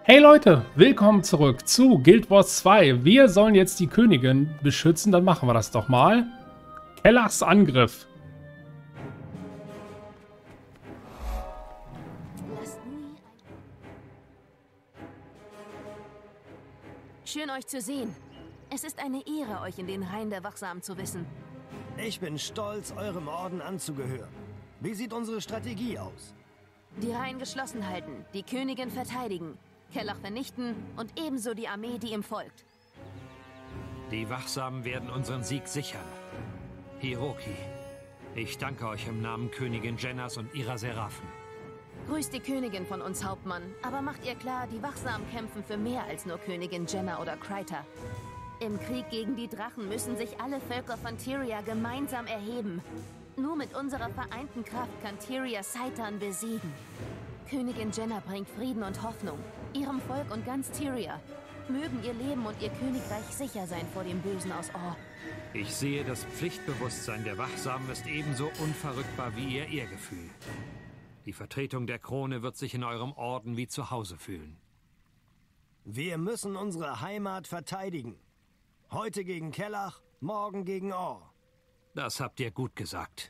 Hey Leute, willkommen zurück zu Guild Wars 2. Wir sollen jetzt die Königin beschützen, dann machen wir das doch mal. Kellachs Angriff. Schön euch zu sehen. Es ist eine Ehre, euch in den Reihen der Wachsamen zu wissen. Ich bin stolz, eurem Orden anzugehören. Wie sieht unsere Strategie aus? Die Reihen geschlossen halten, die Königin verteidigen, Kellach vernichten und ebenso die Armee, die ihm folgt. Die Wachsamen werden unseren Sieg sichern. Hiroki, ich danke euch im Namen Königin Jennas und ihrer Seraphen. Grüßt die Königin von uns, Hauptmann, aber macht ihr klar, die Wachsamen kämpfen für mehr als nur Königin Jenna oder Kryta. Im Krieg gegen die Drachen müssen sich alle Völker von Tyria gemeinsam erheben. Nur mit unserer vereinten Kraft kann Tyria Seitan besiegen. Königin Jenna bringt Frieden und Hoffnung, ihrem Volk und ganz Tyria. Mögen ihr Leben und ihr Königreich sicher sein vor dem Bösen aus Or. Ich sehe, das Pflichtbewusstsein der Wachsamen ist ebenso unverrückbar wie ihr Ehrgefühl. Die Vertretung der Krone wird sich in eurem Orden wie zu Hause fühlen. Wir müssen unsere Heimat verteidigen. Heute gegen Kellach, morgen gegen Or. Das habt ihr gut gesagt.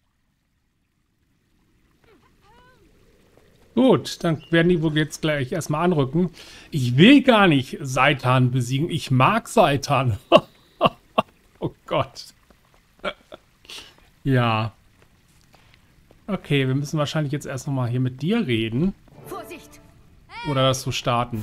Gut, dann werden die wohl jetzt gleich erstmal anrücken. Ich will gar nicht Seitan besiegen. Ich mag Seitan. Oh Gott. Ja. Okay, wir müssen wahrscheinlich jetzt erst nochmal hier mit dir reden. Vorsicht! Oder das so starten.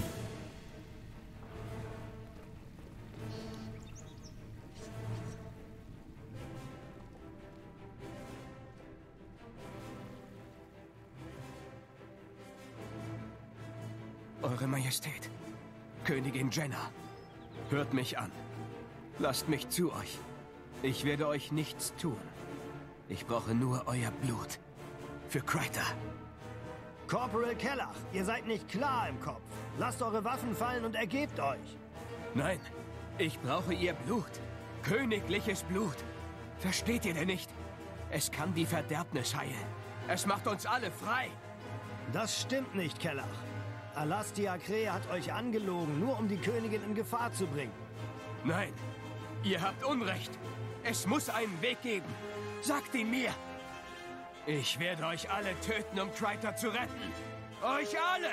Eure Majestät, Königin Jenna, hört mich an. Lasst mich zu euch. Ich werde euch nichts tun. Ich brauche nur euer Blut. Für Kryta. Corporal Kellach, ihr seid nicht klar im Kopf. Lasst eure Waffen fallen und ergebt euch. Nein, ich brauche ihr Blut. Königliches Blut. Versteht ihr denn nicht? Es kann die Verderbnis heilen. Es macht uns alle frei. Das stimmt nicht, Kellach. Alastia Kre hat euch angelogen, nur um die Königin in Gefahr zu bringen. Nein, ihr habt Unrecht. Es muss einen Weg geben. Sagt ihn mir. Ich werde euch alle töten, um Kryta zu retten. Euch alle!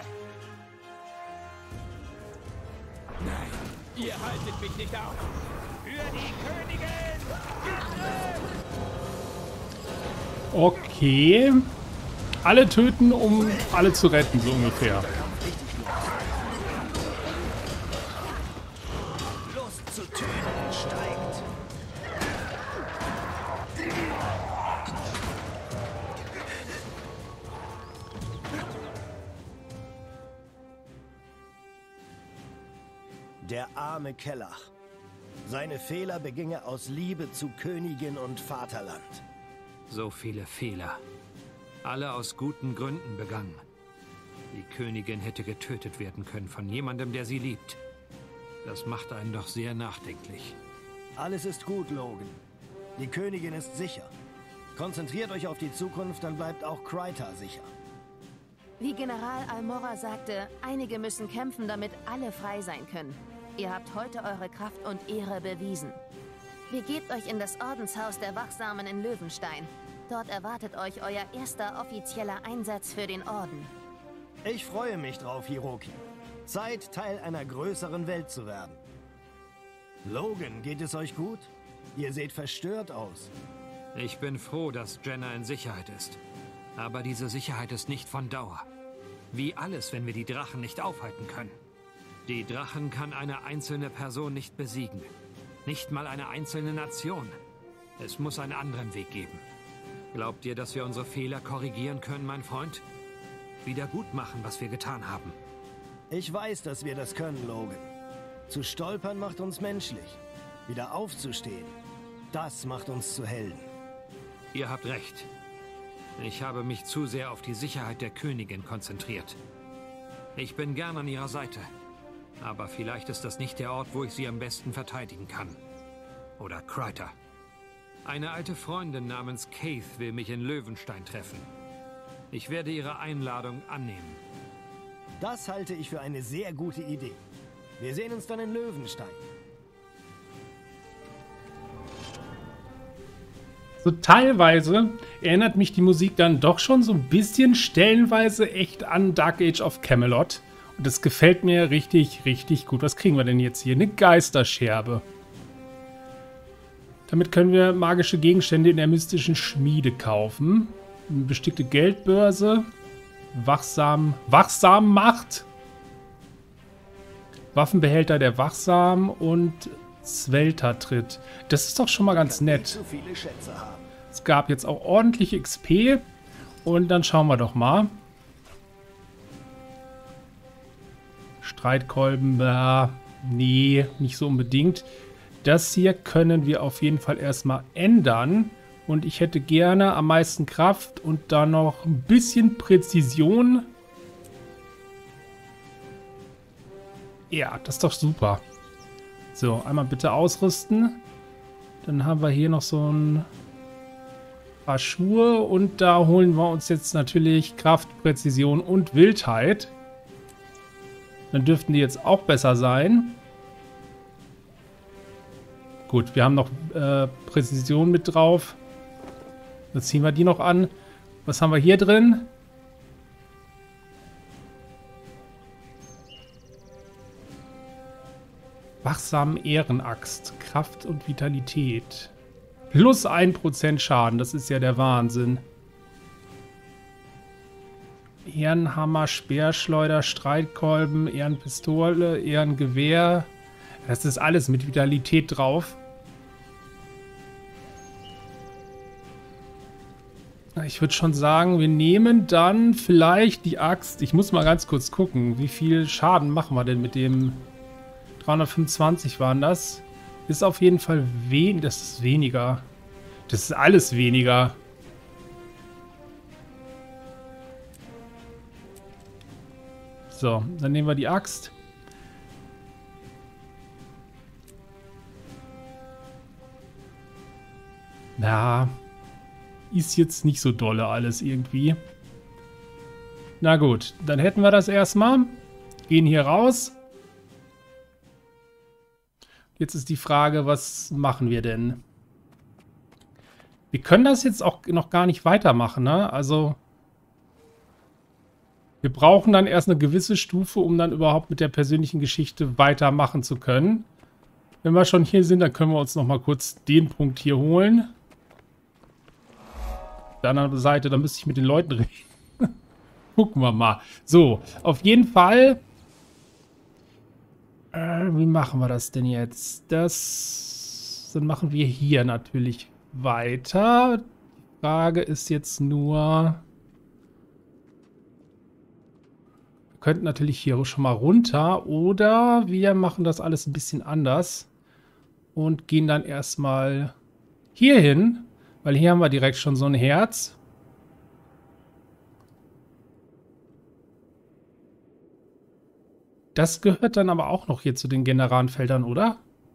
Nein, ihr haltet mich nicht auf. Für die Königin! Okay. Alle töten, um alle zu retten, so ungefähr. Lust zu töten steigt. Der arme Kellach. Seine Fehler beging er aus Liebe zu Königin und Vaterland. So viele Fehler. Alle aus guten Gründen begangen. Die Königin hätte getötet werden können von jemandem, der sie liebt. Das macht einen doch sehr nachdenklich. Alles ist gut, Logan. Die Königin ist sicher. Konzentriert euch auf die Zukunft, dann bleibt auch Kryta sicher. Wie General Almora sagte, einige müssen kämpfen, damit alle frei sein können. Ihr habt heute eure Kraft und Ehre bewiesen. Begebt euch in das Ordenshaus der Wachsamen in Löwenstein. Dort erwartet euch euer erster offizieller Einsatz für den Orden. Ich freue mich drauf, Hiroki. Zeit, Teil einer größeren Welt zu werden. Logan, geht es euch gut? Ihr seht verstört aus. Ich bin froh, dass Jenna in Sicherheit ist. Aber diese Sicherheit ist nicht von Dauer. Wie alles, wenn wir die Drachen nicht aufhalten können. Die Drachen kann eine einzelne Person nicht besiegen. Nicht mal eine einzelne Nation. Es muss einen anderen Weg geben. Glaubt ihr, dass wir unsere Fehler korrigieren können, mein Freund? Wieder gut machen, was wir getan haben. Ich weiß, dass wir das können, Logan. Zu stolpern macht uns menschlich. Wieder aufzustehen, das macht uns zu Helden. Ihr habt recht. Ich habe mich zu sehr auf die Sicherheit der Königin konzentriert. Ich bin gern an ihrer Seite. Aber vielleicht ist das nicht der Ort, wo ich sie am besten verteidigen kann. Oder Kryta. Eine alte Freundin namens Keith will mich in Löwenstein treffen. Ich werde ihre Einladung annehmen. Das halte ich für eine sehr gute Idee. Wir sehen uns dann in Löwenstein. So teilweise erinnert mich die Musik dann doch schon so ein bisschen stellenweise echt an Dark Age of Camelot. Und das gefällt mir richtig, richtig gut. Was kriegen wir denn jetzt hier? Eine Geisterscherbe. Damit können wir magische Gegenstände in der mystischen Schmiede kaufen. Eine bestickte Geldbörse. Wachsam Macht. Waffenbehälter der Wachsamen und Zweltertritt. Das ist doch schon mal ganz nett. Es gab jetzt auch ordentliche XP. Und dann schauen wir doch mal. Streitkolben, nee, nicht so unbedingt. Das hier können wir auf jeden Fall erstmal ändern. Und ich hätte gerne am meisten Kraft und dann noch ein bisschen Präzision. Ja, das ist doch super. So, einmal bitte ausrüsten. Dann haben wir hier noch so ein paar Schuhe. Und da holen wir uns jetzt natürlich Kraft, Präzision und Wildheit. Dann dürften die jetzt auch besser sein. Gut, wir haben noch Präzision mit drauf. Dann ziehen wir die noch an. Was haben wir hier drin? Wachsamen Ehrenaxt. Kraft und Vitalität. Plus 1% Schaden. Das ist ja der Wahnsinn. Ehrenhammer, Speerschleuder, Streitkolben, Ehrenpistole, Ehrengewehr. Das ist alles mit Vitalität drauf. Ich würde schon sagen, wir nehmen dann vielleicht die Axt. Ich muss mal ganz kurz gucken, wie viel Schaden machen wir denn mit dem 325 waren das. Ist auf jeden Fall das ist weniger. Das ist alles weniger. So, dann nehmen wir die Axt. Na, ist jetzt nicht so dolle alles irgendwie. Na gut, dann hätten wir das erstmal. Gehen hier raus. Jetzt ist die Frage, was machen wir denn? Wir können das jetzt auch noch gar nicht weitermachen, ne? Also, wir brauchen dann erst eine gewisse Stufe, um dann überhaupt mit der persönlichen Geschichte weitermachen zu können. Wenn wir schon hier sind, dann können wir uns noch mal kurz den Punkt hier holen. Auf der anderen Seite, da müsste ich mit den Leuten reden. Gucken wir mal. So, auf jeden Fall. Wie machen wir das denn jetzt? Dann machen wir hier natürlich weiter. Die Frage ist jetzt nur. Wir könnten natürlich hier schon mal runter. Oder wir machen das alles ein bisschen anders. Und gehen dann erstmal hier hin. Weil hier haben wir direkt schon so ein Herz. Das gehört dann aber auch noch hier zu den Generanfeldern, oder?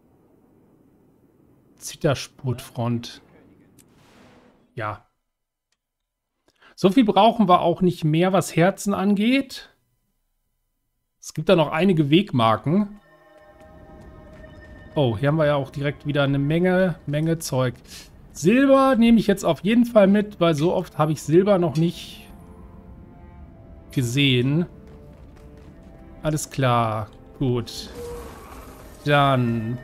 Zitterspurtfront. Ja. So viel brauchen wir auch nicht mehr, was Herzen angeht. Es gibt da noch einige Wegmarken. Oh, hier haben wir ja auch direkt wieder eine Menge Zeug. Silber nehme ich jetzt auf jeden Fall mit, weil so oft habe ich Silber noch nicht gesehen. Alles klar. Gut. Dann.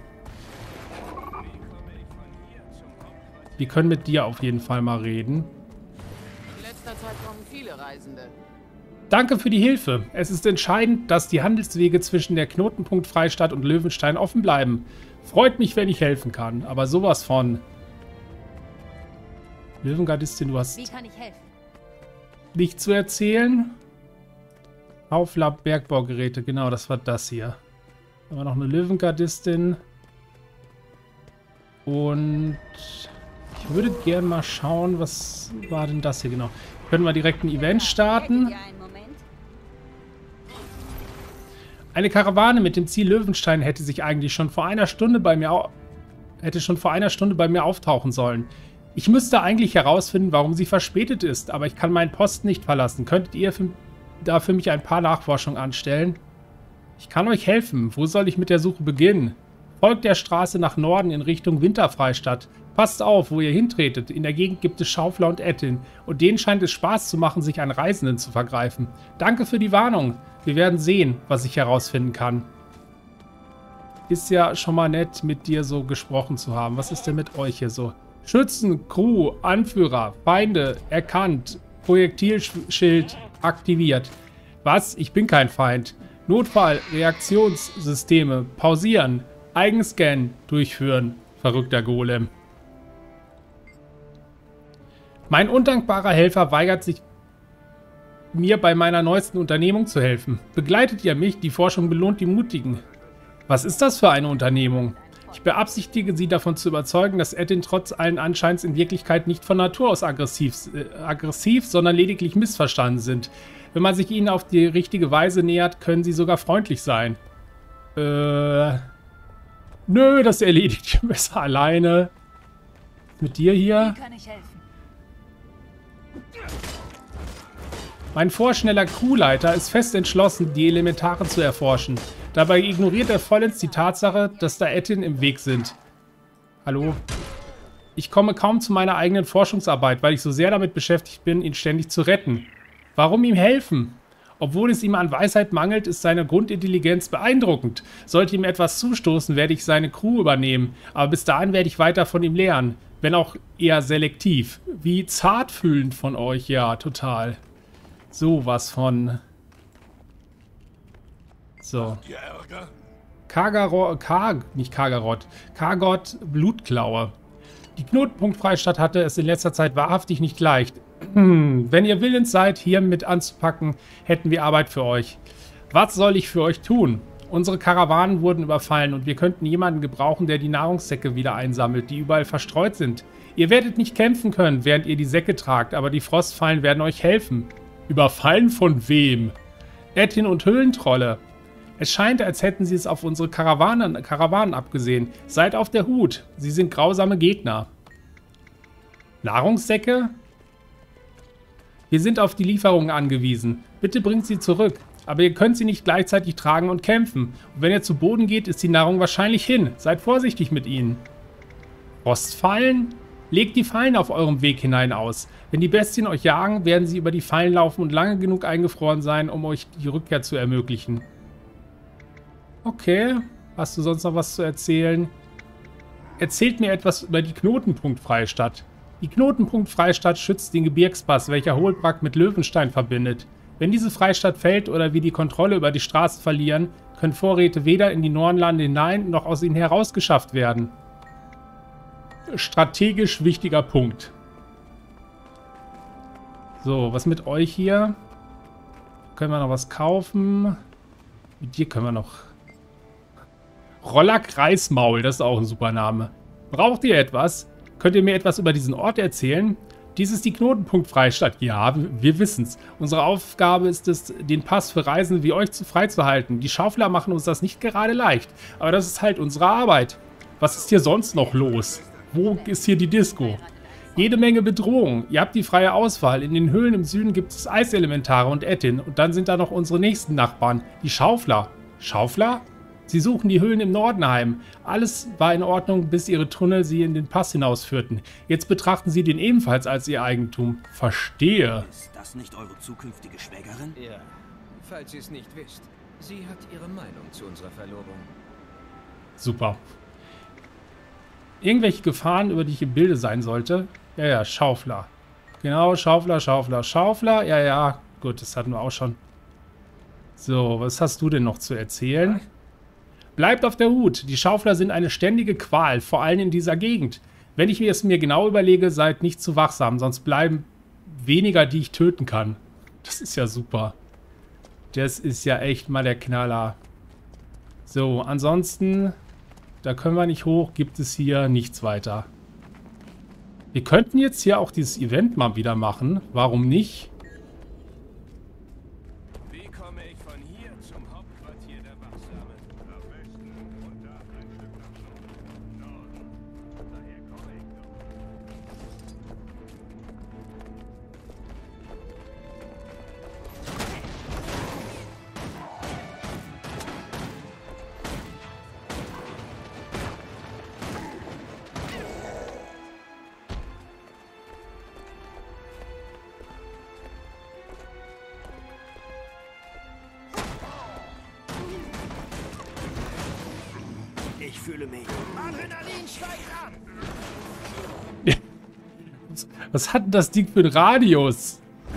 Wir können mit dir auf jeden Fall mal reden. In letzter Zeit kommen viele Reisende. Danke für die Hilfe. Es ist entscheidend, dass die Handelswege zwischen der Knotenpunkt Freistadt und Löwenstein offen bleiben. Freut mich, wenn ich helfen kann. Aber sowas von. Löwengardistin, du hast Wie kann ich helfen? nichts zu erzählen. Auflab Bergbaugeräte, genau, das war das hier. Haben wir noch eine Löwengardistin. Und ich würde gerne mal schauen, was war denn das hier genau. Können wir direkt ein Event starten. Eine Karawane mit dem Ziel Löwenstein hätte sich eigentlich schon vor einer Stunde bei mir auftauchen sollen. Ich müsste eigentlich herausfinden, warum sie verspätet ist, aber ich kann meinen Posten nicht verlassen. Könntet ihr da für mich ein paar Nachforschungen anstellen? Ich kann euch helfen. Wo soll ich mit der Suche beginnen? Folgt der Straße nach Norden in Richtung Winterfreistadt. Passt auf, wo ihr hintretet. In der Gegend gibt es Schaufler und Ettin. Und denen scheint es Spaß zu machen, sich an Reisenden zu vergreifen. Danke für die Warnung. Wir werden sehen, was ich herausfinden kann. Ist ja schon mal nett, mit dir so gesprochen zu haben. Was ist denn mit euch hier so? Schützen, Crew, Anführer, Feinde, erkannt. Projektilschild aktiviert. Was? Ich bin kein Feind. Notfall, Reaktionssysteme, pausieren. Eigenscan durchführen. Verrückter Golem. Mein undankbarer Helfer weigert sich, mir bei meiner neuesten Unternehmung zu helfen. Begleitet ihr mich? Die Forschung belohnt die Mutigen. Was ist das für eine Unternehmung? Ich beabsichtige, sie davon zu überzeugen, dass Ettin trotz allen Anscheins in Wirklichkeit nicht von Natur aus aggressiv, sondern lediglich missverstanden sind. Wenn man sich ihnen auf die richtige Weise nähert, können sie sogar freundlich sein. Nö, das erledigt ihr besser alleine. Mit dir hier? Wie kann ich helfen? Mein vorschneller Crewleiter ist fest entschlossen, die Elementare zu erforschen. Dabei ignoriert er vollends die Tatsache, dass da Ettin im Weg sind. Hallo? Ich komme kaum zu meiner eigenen Forschungsarbeit, weil ich so sehr damit beschäftigt bin, ihn ständig zu retten. Warum ihm helfen? Obwohl es ihm an Weisheit mangelt, ist seine Grundintelligenz beeindruckend. Sollte ihm etwas zustoßen, werde ich seine Crew übernehmen. Aber bis dahin werde ich weiter von ihm lernen. Wenn auch eher selektiv. Wie zartfühlend von euch, ja, total. Sowas von. So. Kargot Blutklaue. Die Knotenpunktfreistadt hatte es in letzter Zeit wahrhaftig nicht leicht. Wenn ihr willens seid, hier mit anzupacken, hätten wir Arbeit für euch. Was soll ich für euch tun? Unsere Karawanen wurden überfallen und wir könnten jemanden gebrauchen, der die Nahrungssäcke wieder einsammelt, die überall verstreut sind. Ihr werdet nicht kämpfen können, während ihr die Säcke tragt, aber die Frostfallen werden euch helfen. Überfallen von wem? Ettin und Höhlentrolle. Es scheint, als hätten sie es auf unsere Karawanen abgesehen. Seid auf der Hut. Sie sind grausame Gegner. Nahrungssäcke? Wir sind auf die Lieferungen angewiesen. Bitte bringt sie zurück. Aber ihr könnt sie nicht gleichzeitig tragen und kämpfen. Und wenn ihr zu Boden geht, ist die Nahrung wahrscheinlich hin. Seid vorsichtig mit ihnen. Frostfallen? Legt die Fallen auf eurem Weg hinein aus. Wenn die Bestien euch jagen, werden sie über die Fallen laufen und lange genug eingefroren sein, um euch die Rückkehr zu ermöglichen. Okay. Hast du sonst noch was zu erzählen? Erzählt mir etwas über die Knotenpunktfreistadt. Die Knotenpunktfreistadt schützt den Gebirgspass, welcher Holbrack mit Löwenstein verbindet. Wenn diese Freistadt fällt oder wir die Kontrolle über die Straßen verlieren, können Vorräte weder in die Nornlande hinein noch aus ihnen herausgeschafft werden. Strategisch wichtiger Punkt. So, was mit euch hier? Können wir noch was kaufen? Mit dir können wir noch... Rollack Reismaul, das ist auch ein super Name. Braucht ihr etwas? Könnt ihr mir etwas über diesen Ort erzählen? Dies ist die Knotenpunktfreistadt. Ja, wir wissen's. Unsere Aufgabe ist es, den Pass für Reisende wie euch freizuhalten. Die Schaufler machen uns das nicht gerade leicht. Aber das ist halt unsere Arbeit. Was ist hier sonst noch los? Wo ist hier die Disco? Jede Menge Bedrohung. Ihr habt die freie Auswahl. In den Höhlen im Süden gibt es Eiselementare und Ettin. Und dann sind da noch unsere nächsten Nachbarn, die Schaufler. Schaufler? Sie suchen die Höhlen im Norden heim. Alles war in Ordnung, bis ihre Tunnel sie in den Pass hinausführten. Jetzt betrachten sie den ebenfalls als ihr Eigentum. Verstehe. Ist das nicht eure zukünftige Schwägerin? Ja, falls ihr es nicht wisst. Sie hat ihre Meinung zu unserer Verlobung. Super. Irgendwelche Gefahren, über die ich im Bilde sein sollte? Ja, ja, Schaufler. Genau, Schaufler. Ja, ja, gut, das hatten wir auch schon. So, was hast du denn noch zu erzählen? Bleibt auf der Hut. Die Schaufler sind eine ständige Qual, vor allem in dieser Gegend. Wenn ich es mir genau überlege, seid nicht zu wachsam, sonst bleiben weniger, die ich töten kann. Das ist ja super. Das ist ja echt mal der Knaller. So, ansonsten, da können wir nicht hoch, gibt es hier nichts weiter. Wir könnten jetzt hier auch dieses Event mal wieder machen. Warum nicht? Wie komme ich von hier zum Hauptquartier der Wachsamen? Nach Westen und da ein Stück nach Norden. Daher komme ich doch. Ich fühle mich. Adrenalin steigt an! Was hat denn das Ding für einen Radius?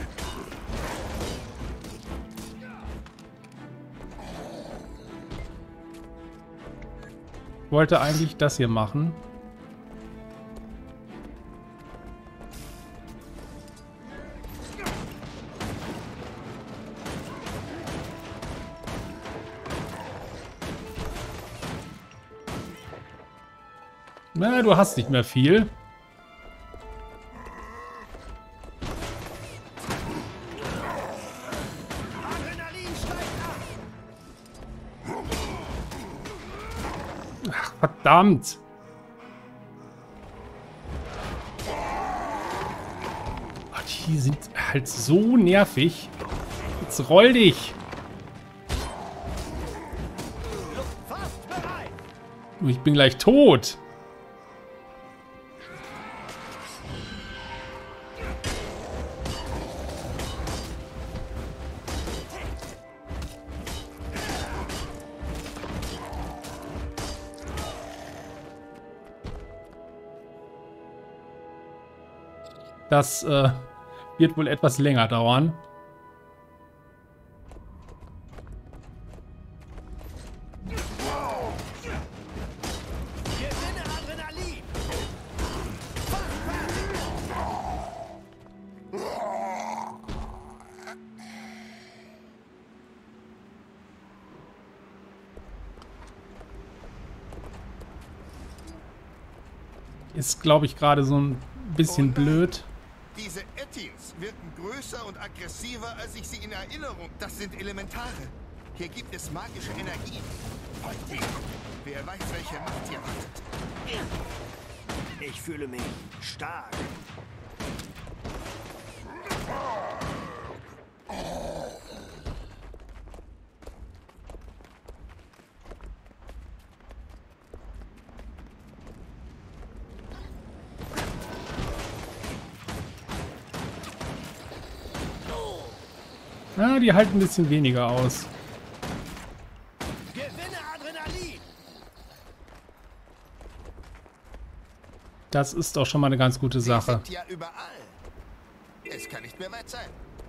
Ich wollte eigentlich das hier machen. Na, du hast nicht mehr viel. Ach, verdammt. Oh, die sind halt so nervig. Jetzt roll dich. Ich bin gleich tot. Das wird wohl etwas länger dauern. Ist, glaube ich, gerade so ein bisschen blöd. Diese Ettins wirken größer und aggressiver, als ich sie in Erinnerung. Das sind Elementare. Hier gibt es magische Energien. Heute. Wer weiß, welche Macht hier wartet. Ich fühle mich stark. Ja, die halten ein bisschen weniger aus. Gewinne Adrenalin! Das ist doch schon mal eine ganz gute Sache. Sie sind ja überall. Es kann nicht mehr weit sein.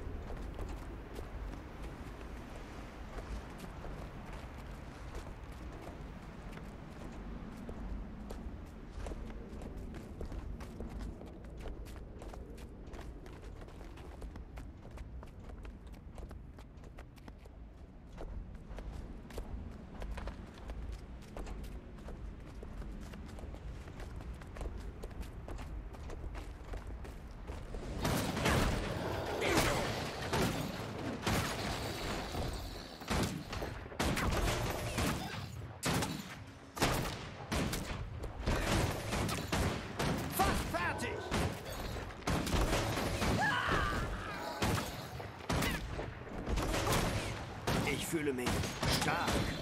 Ich fühle mich stark.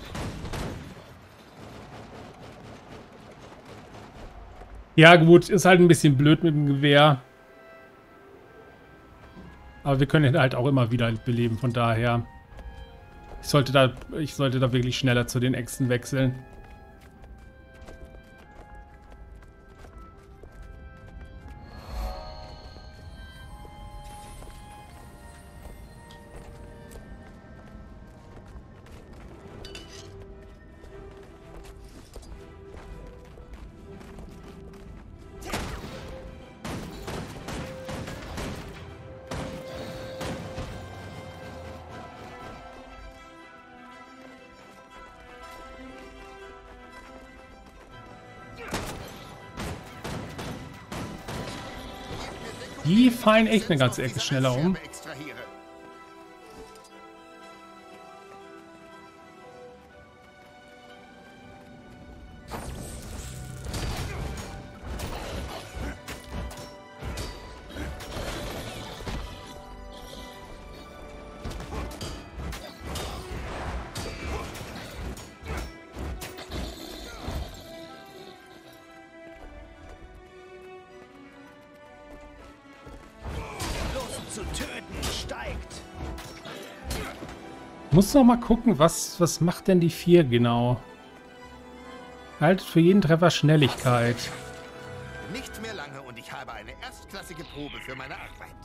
Ja gut, ist halt ein bisschen blöd mit dem Gewehr. Aber wir können ihn halt auch immer wieder beleben, von daher. Ich sollte da wirklich schneller zu den Äxten wechseln. Die fallen echt eine ganze Ecke schneller um. Zu töten steigt. Muss noch mal gucken, was macht denn die 4 genau? Haltet für jeden Treffer Schnelligkeit. Nicht mehr lange und ich habe eine erstklassige Probe für meine Arbeit.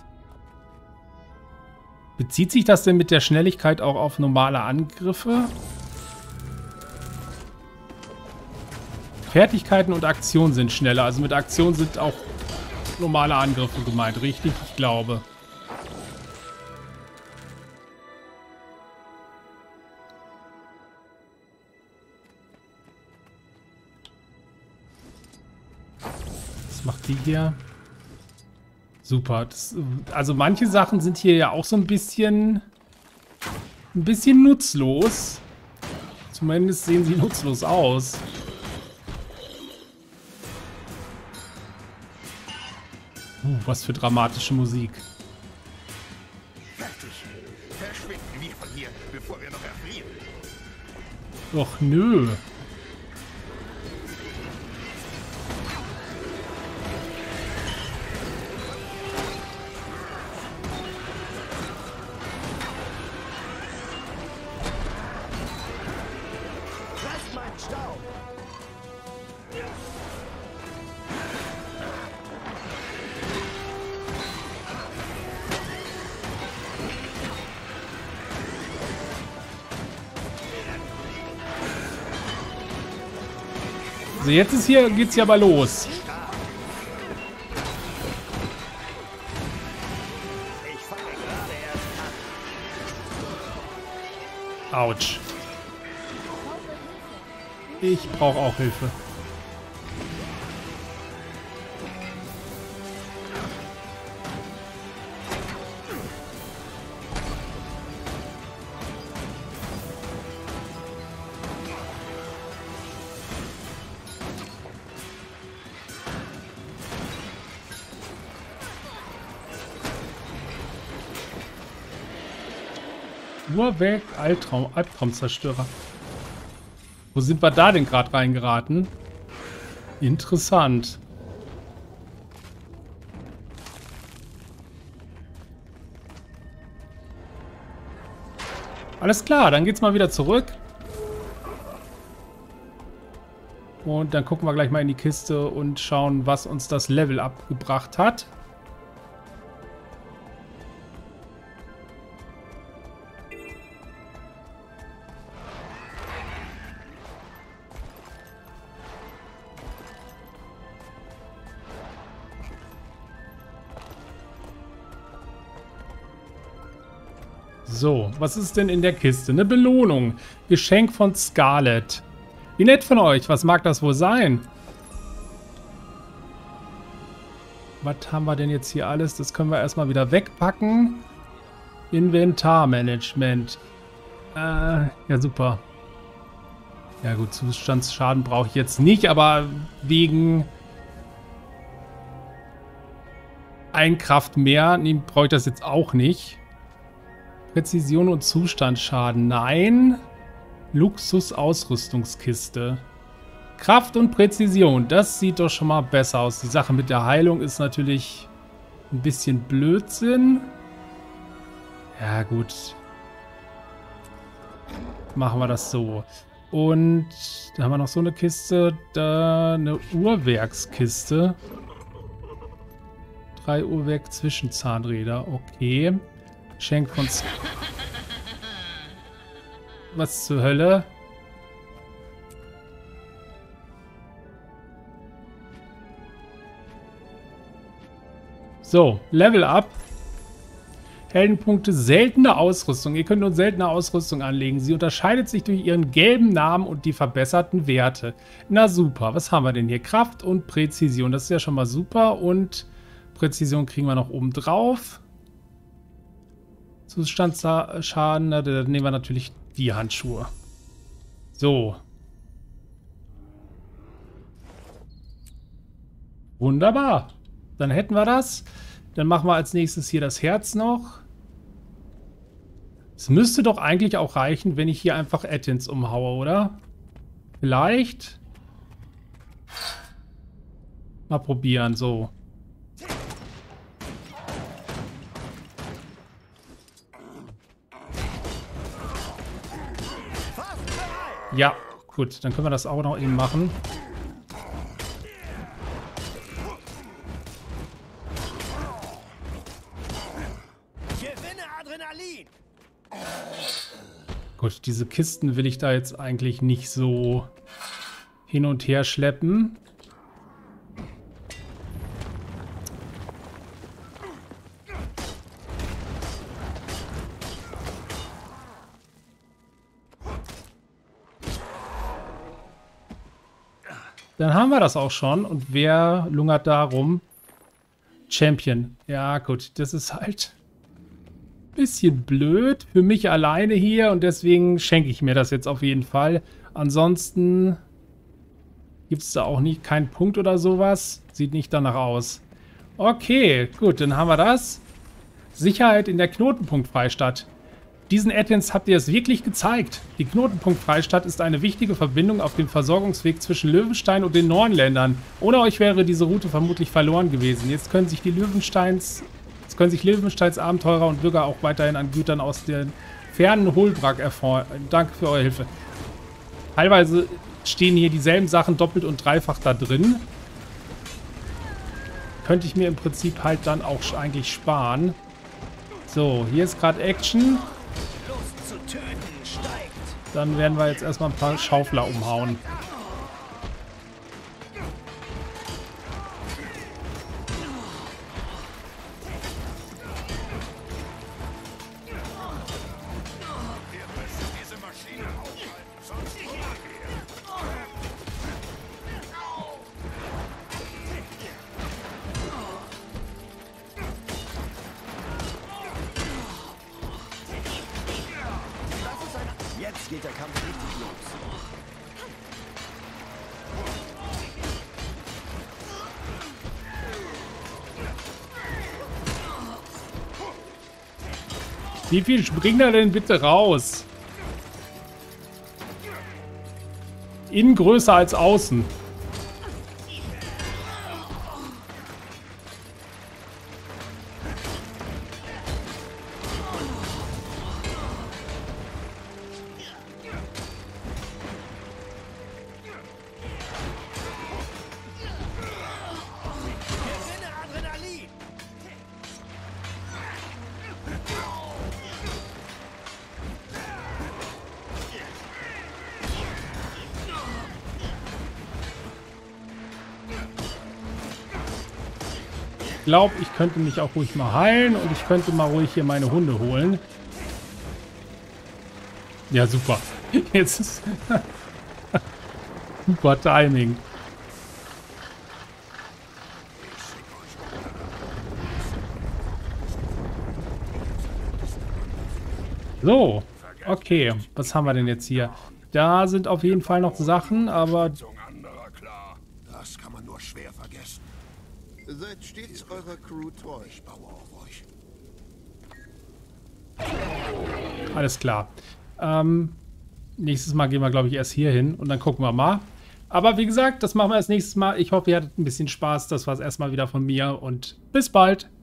Bezieht sich das denn mit der Schnelligkeit auch auf normale Angriffe? Fertigkeiten und Aktionen sind schneller. Also mit Aktionen sind auch normale Angriffe gemeint, richtig? Ich glaube. Was macht die hier? Super. Das, also manche Sachen sind hier ja auch so ein bisschen nutzlos. Zumindest sehen sie nutzlos aus. Was für dramatische Musik. Fertig. Verschwinden wir von hier, bevor wir noch erfrieren. Doch nö. Lasst meinen Staub! Also jetzt ist hier, geht's hier aber los. Ich fange gerade erst an. Autsch. Ich brauche auch Hilfe. Uhrwerk Albtraumzerstörer. Wo sind wir da denn gerade reingeraten? Interessant. Alles klar, dann geht's mal wieder zurück. Und dann gucken wir gleich mal in die Kiste und schauen, was uns das Level abgebracht hat. So, was ist denn in der Kiste? Eine Belohnung. Geschenk von Scarlet. Wie nett von euch. Was mag das wohl sein? Was haben wir denn jetzt hier alles? Das können wir erstmal wieder wegpacken. Inventarmanagement. Ja, super. Ja gut, Zustandsschaden brauche ich jetzt nicht, aber wegen ein Kraft mehr brauche ich das jetzt auch nicht. Präzision und Zustandsschaden. Nein. Luxus-Ausrüstungskiste. Kraft und Präzision. Das sieht doch schon mal besser aus. Die Sache mit der Heilung ist natürlich ein bisschen Blödsinn. Ja, gut. Machen wir das so. Und da haben wir noch so eine Kiste. Da eine Uhrwerkskiste. 3 Uhrwerk-Zwischenzahnräder. Okay. Geschenk von... Was zur Hölle? So, Level Up. Heldenpunkte, seltene Ausrüstung. Ihr könnt nun seltene Ausrüstung anlegen. Sie unterscheidet sich durch ihren gelben Namen und die verbesserten Werte. Na super, was haben wir denn hier? Kraft und Präzision, das ist ja schon mal super. Und Präzision kriegen wir noch oben drauf. Zustandsschaden, dann nehmen wir natürlich die Handschuhe. So. Wunderbar. Dann hätten wir das. Dann machen wir als nächstes hier das Herz noch. Es müsste doch eigentlich auch reichen, wenn ich hier einfach Attins umhaue, oder? Vielleicht. Mal probieren, so. Ja, Gut, dann können wir das auch noch eben machen. Gewinne Adrenalin! Gut, diese Kisten will ich da jetzt eigentlich nicht so hin und her schleppen. Dann haben wir das auch schon. Und wer lungert da rum? Champion. Ja, gut, das ist halt ein bisschen blöd für mich alleine hier. Und deswegen schenke ich mir das jetzt auf jeden Fall. Ansonsten gibt es da auch nie keinen Punkt oder sowas. Sieht nicht danach aus. Okay, gut, dann haben wir das. Sicherheit in der Knotenpunktfreistadt. Diesen Add-ins habt ihr es wirklich gezeigt. Die Knotenpunktfreistadt ist eine wichtige Verbindung auf dem Versorgungsweg zwischen Löwenstein und den Nornländern. Ohne euch wäre diese Route vermutlich verloren gewesen. Jetzt können sich Löwensteins Abenteurer und Bürger auch weiterhin an Gütern aus den fernen Holbrak erfreuen. Danke für eure Hilfe. Teilweise stehen hier dieselben Sachen doppelt und dreifach da drin. Könnte ich mir im Prinzip halt dann auch eigentlich sparen. So, hier ist gerade Action. Dann werden wir jetzt erstmal ein paar Schaufler umhauen. Jetzt geht der Kampf richtig los. Wie viel springt er denn bitte raus? Innen größer als außen. Ich glaube, ich könnte mich auch ruhig mal heilen und ich könnte mal ruhig hier meine Hunde holen. Ja, super. Jetzt ist super Timing. So, okay. Was haben wir denn jetzt hier? Da sind auf jeden Fall noch Sachen, aber... Das kann man nur schwer vergessen. Seid stets eurer Crew treu. Ich baue auf euch. Alles klar. Nächstes Mal gehen wir, glaube ich, erst hier hin und dann gucken wir mal. Aber wie gesagt, das machen wir erst nächstes Mal. Ich hoffe, ihr hattet ein bisschen Spaß. Das war es erstmal wieder von mir und bis bald.